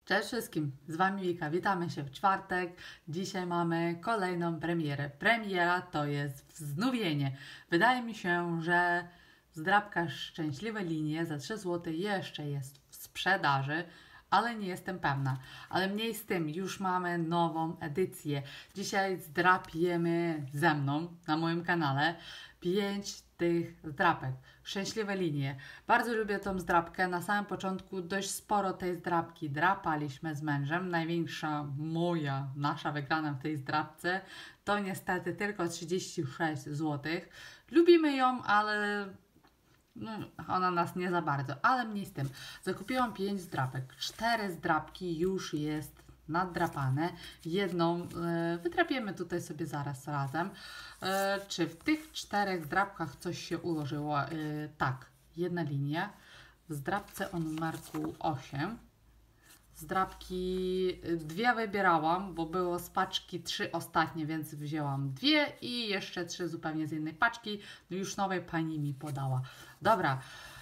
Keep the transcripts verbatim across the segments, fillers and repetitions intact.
Cześć wszystkim, z Wami Wika, witamy się w czwartek. Dzisiaj mamy kolejną premierę. Premiera to jest wznowienie. Wydaje mi się, że zdrabka Szczęśliwe Linie za trzy złote jeszcze jest w sprzedaży, ale nie jestem pewna. Ale mniej z tym, już mamy nową edycję. Dzisiaj zdrapiemy ze mną na moim kanale pięć tych zdrapek. Szczęśliwe Linie. Bardzo lubię tą zdrapkę. Na samym początku dość sporo tej zdrapki drapaliśmy z mężem. Największa moja, nasza wygrana w tej zdrapce to niestety tylko trzydzieści sześć złotych. Lubimy ją, ale no, ona nas nie za bardzo, ale mniej z tym. Zakupiłam pięć zdrapek. cztery zdrapki już jest naddrapane. Jedną e, wydrapiemy tutaj sobie zaraz razem. E, czy w tych czterech zdrapkach coś się ułożyło? E, tak, jedna linia. W zdrapce o numerku osiem. Zdrapki dwie wybierałam, bo było z paczki trzy ostatnie, więc wzięłam dwie i jeszcze trzy zupełnie z innej paczki. No już nowej pani mi podała. Dobra,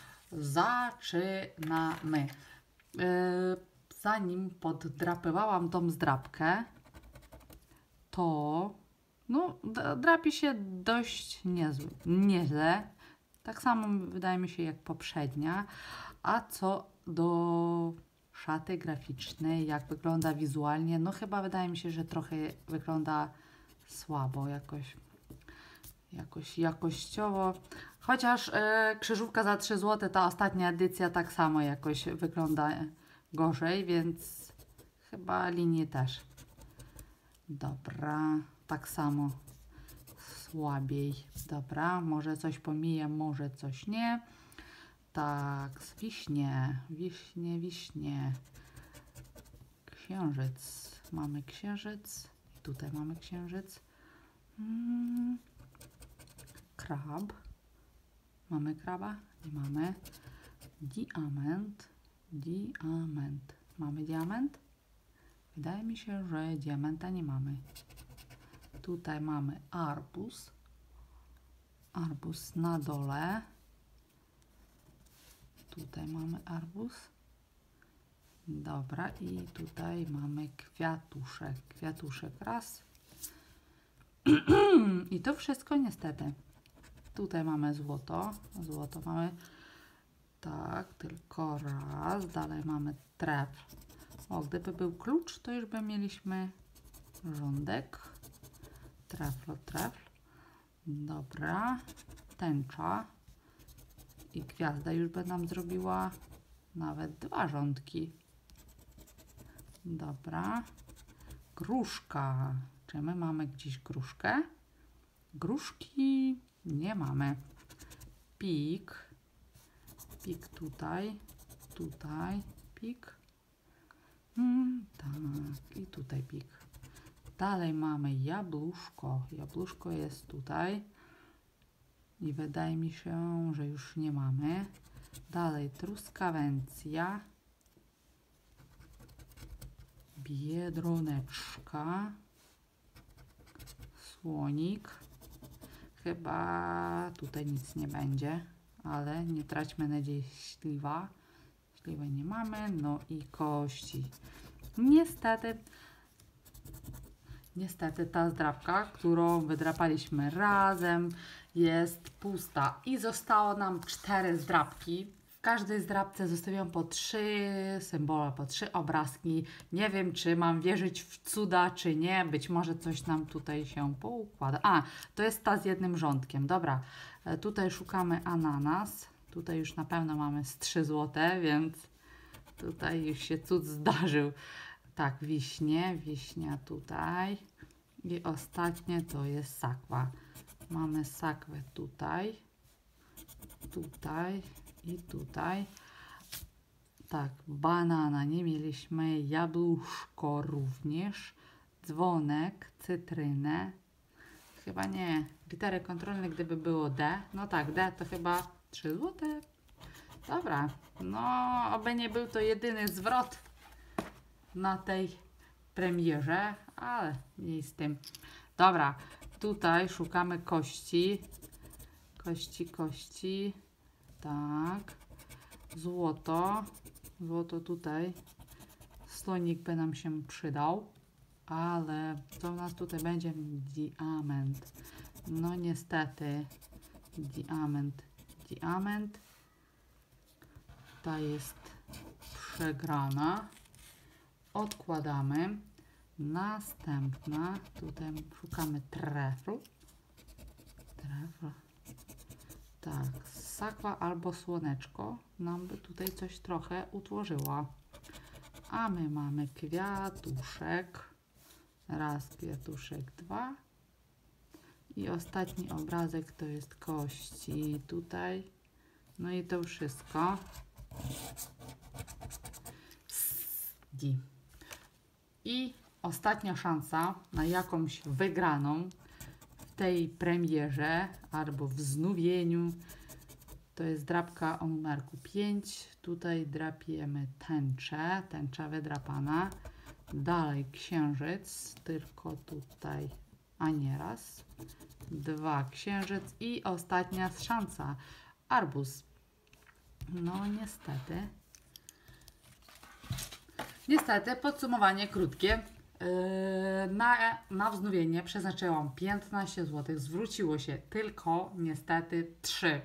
zaczynamy. Yy, zanim poddrapywałam tą zdrapkę, to no, drapi się dość niezły, nieźle. Tak samo wydaje mi się jak poprzednia. A co do szaty graficznej, jak wygląda wizualnie, no chyba wydaje mi się, że trochę wygląda słabo jakoś, jakoś jakościowo. Chociaż e, krzyżówka za trzy złote, ta ostatnia edycja tak samo jakoś wygląda gorzej, więc chyba linie też. Dobra, tak samo słabiej. Dobra, może coś pomiję, może coś nie. Tak, wiśnie, wiśnie, wiśnie. Księżyc. Mamy księżyc. I tutaj mamy księżyc. Hmm. Krab. Mamy kraba? Nie mamy. Diament. Diament. Mamy diament? Wydaje mi się, że diamenta nie mamy. Tutaj mamy arbuz. Arbuz na dole. Tutaj mamy arbuz. Dobra, i tutaj mamy kwiatuszek. Kwiatuszek raz. I to wszystko niestety. Tutaj mamy złoto. Złoto mamy. Tak, tylko raz. Dalej mamy trefl. O, gdyby był klucz, to już by mieliśmy rządek. Trefl, trefl. Dobra. Tęcza. I gwiazda już by nam zrobiła nawet dwa rządki. Dobra. Gruszka. Czy my mamy gdzieś gruszkę? Gruszki nie mamy. Pik. Pik tutaj. Tutaj pik. Hmm, tak. I tutaj pik. Dalej mamy jabłuszko. Jabłuszko jest tutaj. I wydaje mi się, że już nie mamy. Dalej truskawęcja. Biedroneczka. Słonik. Chyba tutaj nic nie będzie, ale nie traćmy nadziei. Śliwa. Śliwy nie mamy. No i kości. Niestety, niestety ta zdrapka, którą wydrapaliśmy razem, jest pusta i zostało nam cztery zdrapki. W każdej zdrapce zostawiłam po trzy symbole, po trzy obrazki. Nie wiem, czy mam wierzyć w cuda, czy nie. Być może coś nam tutaj się poukłada. A, to jest ta z jednym rządkiem. Dobra, tutaj szukamy ananas. Tutaj już na pewno mamy z trzy złote, więc tutaj już się cud zdarzył. Tak, wiśnie, wiśnia tutaj. I ostatnie to jest sakwa. Mamy sakwę tutaj, tutaj i tutaj. Tak, banana nie mieliśmy, jabłuszko również, dzwonek, cytrynę. Chyba nie, litery kontrolne gdyby było D. No tak, D to chyba trzy złote. Dobra, no oby nie był to jedyny zwrot na tej premierze, ale nie z tym. Dobra, tutaj szukamy kości. Kości, kości. Tak. Złoto. Złoto tutaj. Słonik by nam się przydał, ale co u nas tutaj będzie? Diament. No niestety, diament, diament. Ta jest przegrana. Odkładamy. Następna, tutaj szukamy trefl. Trefl. Tak, sakwa albo słoneczko nam by tutaj coś trochę utworzyła. A my mamy kwiatuszek. Raz kwiatuszek, dwa. I ostatni obrazek to jest kości tutaj. No i to wszystko. I ostatnia szansa na jakąś wygraną w tej premierze albo wznowieniu. To jest drapka o numerku pięć. Tutaj drapiemy tęczę, tęcza wydrapana. Dalej księżyc, tylko tutaj, a nie raz. Dwa księżyc i ostatnia szansa, arbuz. No niestety. Niestety, podsumowanie krótkie. Yy, na, na wznowienie przeznaczyłam piętnaście złotych. Zwróciło się tylko niestety trzy.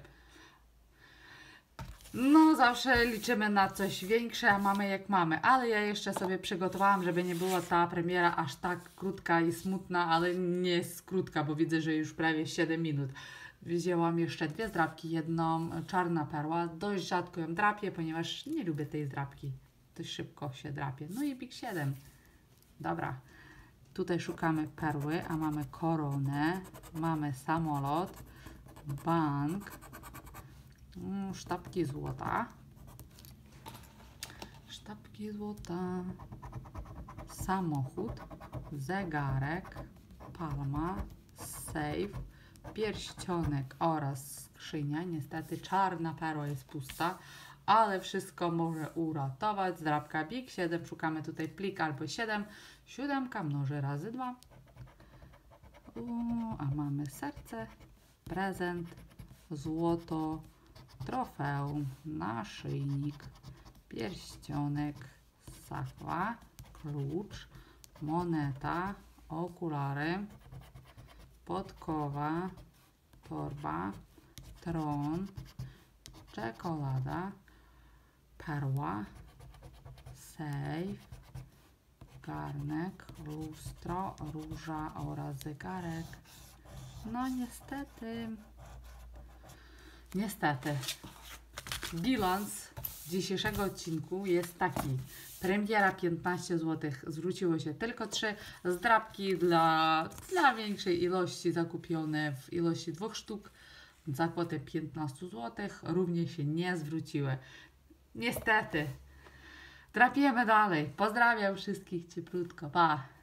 No zawsze liczymy na coś większe, a mamy jak mamy. Ale ja jeszcze sobie przygotowałam, żeby nie była ta premiera aż tak krótka i smutna, ale nie jest krótka, bo widzę, że już prawie siedem minut. Wzięłam jeszcze dwie zdrapki, jedną czarna perła. Dość rzadko ją drapię, ponieważ nie lubię tej zdrapki. Dość szybko się drapie. No i Big siedem. Dobra. Tutaj szukamy perły, a mamy koronę, mamy samolot, bank, mm, sztabki złota, sztabki złota, samochód, zegarek, palma, safe, pierścionek oraz skrzynia. Niestety czarna perła jest pusta, ale wszystko może uratować. Zdrapka Big siedem, szukamy tutaj plik albo siedem. Siódemka mnoży razy dwa. Uuu, a mamy serce, prezent, złoto, trofeum, naszyjnik, pierścionek, sakwa, klucz, moneta, okulary, podkowa, torba, tron, czekolada, perła, safe, garnek, lustro, róża oraz zegarek. No niestety, niestety, bilans dzisiejszego odcinku jest taki. Premiera piętnaście złotych, zwróciło się tylko trzy. Zdrapki dla, dla większej ilości zakupione w ilości dwóch sztuk za kwotę piętnaście złotych również się nie zwróciły. Niestety. Drapiemy dalej. Pozdrawiam wszystkich cieplutko. Pa!